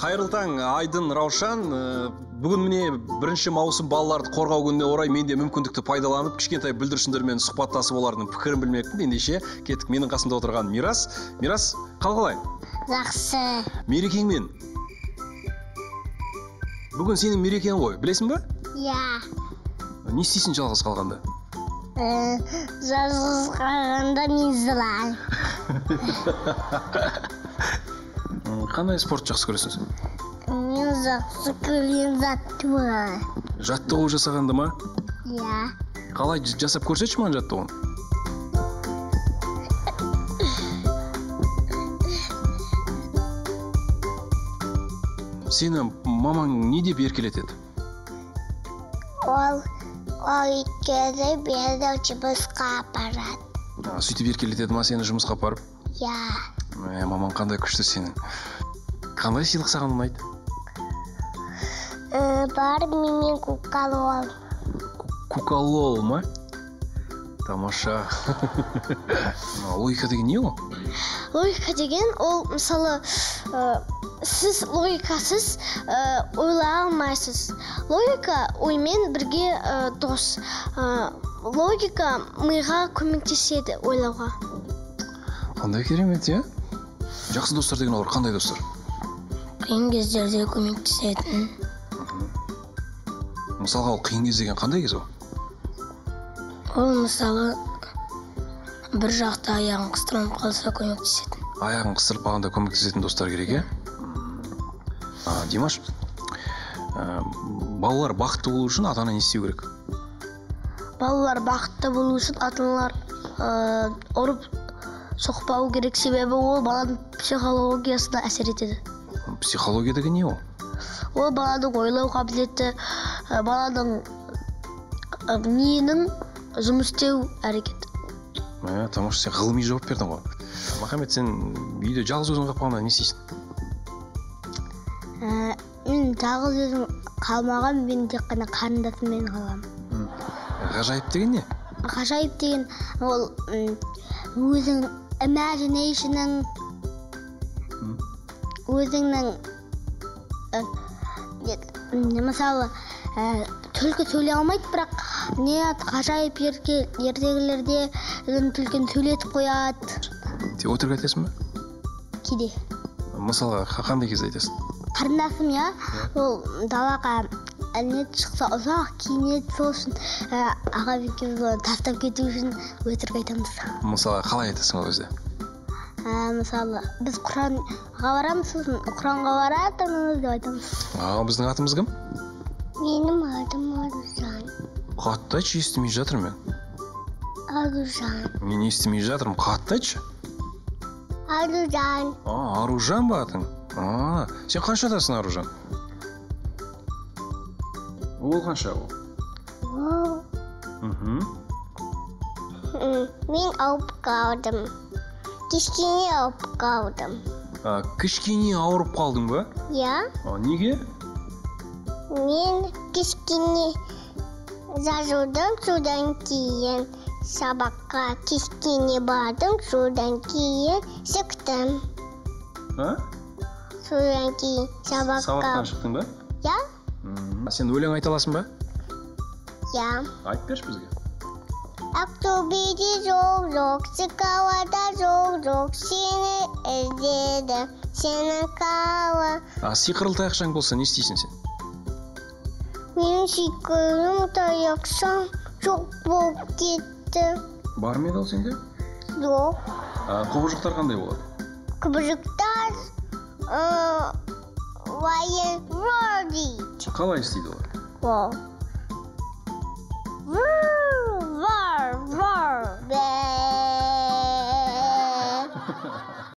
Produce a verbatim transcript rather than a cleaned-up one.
Қайырлы таң, Айдын, Раушан. Бүгін міне бірінші маусым балаларды қорғау күніне орай мен де мүмкіндікті пайдаланып, кішкентай бүлдіршіндермен сұхбаттасып олардың пікірін білмекпін. Ендеше кеттік. Менің қасымда отырған Мирас. Мирас, қал қалай? Жақсы. Мерекеңмен. Бүгін сенің мерекең ғой, білесің бе? Иә. Не істейсің жалғыз қалғанда? Жалғыз қалғанда мен жылаймын. Қандай спорт жақсы көресің сен? Мен жақсы көрген жаттығу. Жаттығу жасағанды ма? Иә. Қалай жасап көрсетші маған жаттығуын? Сені мамаң не деп еркелетеді? Ол ол екеуі бері жұмысқа апарады. Сөйтіп еркелетеді ма сені жұмысқа апарып? Иә. Ә, мамаң қандай күшті сенің. Қандай сыйлық саған ұнайды? Бар менен куколол. Куколол ма? Тамаша. Логика деген не ол? Логика деген ол мысалы сіз логикасыз ойлай алмайсыз. Логика оймен бірге дос. Логика миға көмектеседі ойлауға. Қандай керемет, иә? Жақсы достар деген олар қандай достар? Қиын кездерде көмектесетін. Мысалға ол қиын кез деген қандай кез ол? Ол мысалы бір жақта аяғын қыстырып қалса көмектесетін. Аяғын қыстырып қалғанда көмектесетін достар керек, иә? Димаш, балалар бақытты болу үшін ата-ана не істеу керек? Балалар бақытты болу үшін ата-аналар ұрып соқпау керек, себебі ол баланың психологиясына әсер етеді. Психология деген не ол? Ол баланың ойлау қабілеті, баланың миының жұмыс істеу әрекеті. Ә, тамаша, сен ғылыми жауап бердің ғой. Махамбет, сен үйде жалғыз өзің қалып қалғанда не істейсің? Мен жалғыз өзім қалмаған, мен тек қана қарындасыммен қаламын. Ғажайып деген не? Ғажайып деген ол өзің imagination'ың, өзіңнің мысалы түлкі сөйлей алмайды, бірақ не ғажайып ертегілерде түлкіні сөйлетіп қояды. Сен өтірік айтасың ба? Кейде. Мысалға қандай кезде айтасың? Қарындасым, иә, ол далаға не шықса ұзақ киінеді, сол үшін аға екеуміз тастап кету үшін өтірік айтамыз. Мысалға қалай айтасың ол кезде? Мысалы біз Құранға барамыз, сосын Құранға баратырмыз деп айтамыз. Ал біздің атымыз кім? Менің атым Аружан. Қатты айтшы, естімей жатырмын мен. Аружан. Мен естімей жатырмын, қатты айтшы. Аружан. Аружан ба атың? Сен қаншадасың, Аружан? Ол қанша ол? Ол. Мен ауырып қалдым. Кішкене ауырып қалдым. Кішкене ауырып қалдың ба? Иә. Неге? Мен кішкене жазудым, содан кейін сабаққа кішкене бардым, содан кейін шықтым. Содан кейін сабаққа... Сабақтан шықтың ба? Иә. Сен өлең айта аласың ба? Иә. Айтып берші бізге. Ақтөбеде жоқ жоқ, Шықалада жоқ жоқ, сені іздеді, сені қала. Сиқырлы таяқшаң болса не істейсің сен? Мен сиқырлы таяқшам жоқ болып кетті. Бар ма еді ол сенде? Жоқ. Құбыжықтар қандай болады? Құбыжықтар Why is Rory? Қалай істейді олар? Wow.